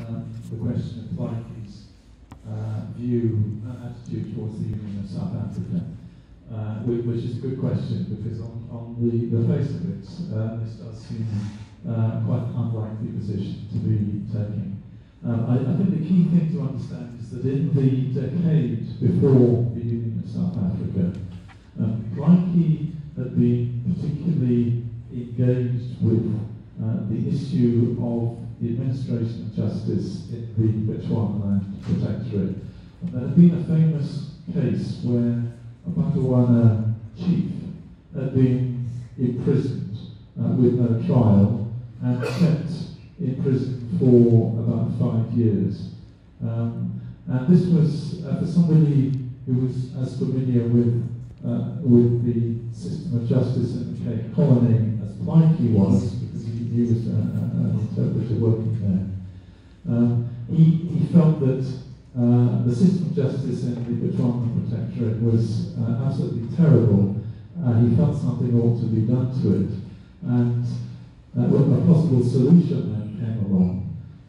the question of Plaatje's view and attitude towards the Union of South Africa, which is a good question because on the face of it, this does seem quite an unlikely position to be taking. I think the key thing to understand is that in the decade before the Union of South Africa, Plaatje had been particularly engaged with the issue of the administration of justice in the Bechuanaland Protectorate. And there had been a famous case where a Botswana chief had been imprisoned with no trial and kept in prison for about 5 years. And this was, for somebody who was as familiar with the system of justice in the Cape Colony as Plaatje was, because he was an interpreter working there. He felt that the system of justice in the Botswana Protectorate was absolutely terrible. He felt something ought to be done to it, and a possible solution then came along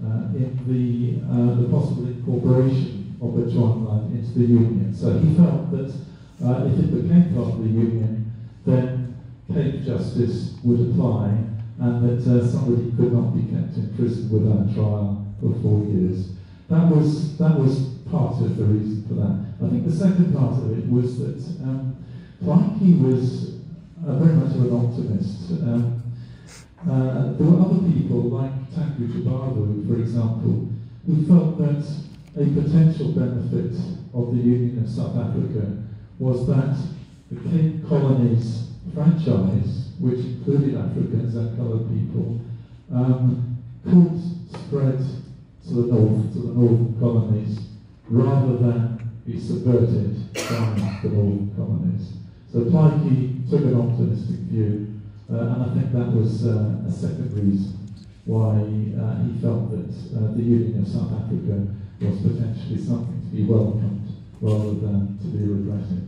in the possible incorporation of Bechuanaland into the Union. So he felt that if it became part of the Union, then Cape justice would apply, and that somebody could not be kept in prison without trial for 4 years. That was part of the reason for that. I think the second part of it was that Plaatje was very much of an optimist. There were other people, like Tanku Jabavu, for example, who felt that a potential benefit of the Union of South Africa was that the Cape Colony's franchise, which included Africans and coloured people, could spread to the north, to the northern colonies, rather than be subverted by the northern colonies. So Plaatje took an optimistic view, and I think that was a second reason why he felt that the Union of South Africa was potentially something to be welcomed rather than to be regretted.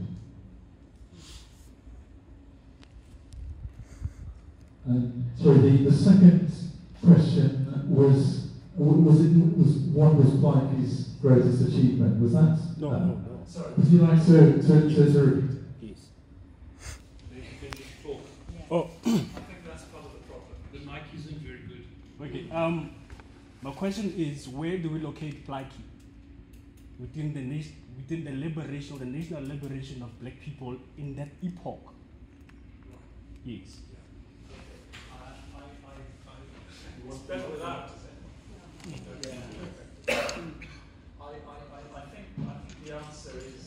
Sorry, the second question was what was Plaatje's greatest achievement? Was that? No. Sorry. Would you like to repeat? Yes. You can just talk. Yeah. Oh. I think that's part of the problem. The mic isn't very good. Okay. My question is, where do we locate Plaatje within the liberation, or the national liberation of black people in that epoch? Right. Yes. It's better without. I think the answer is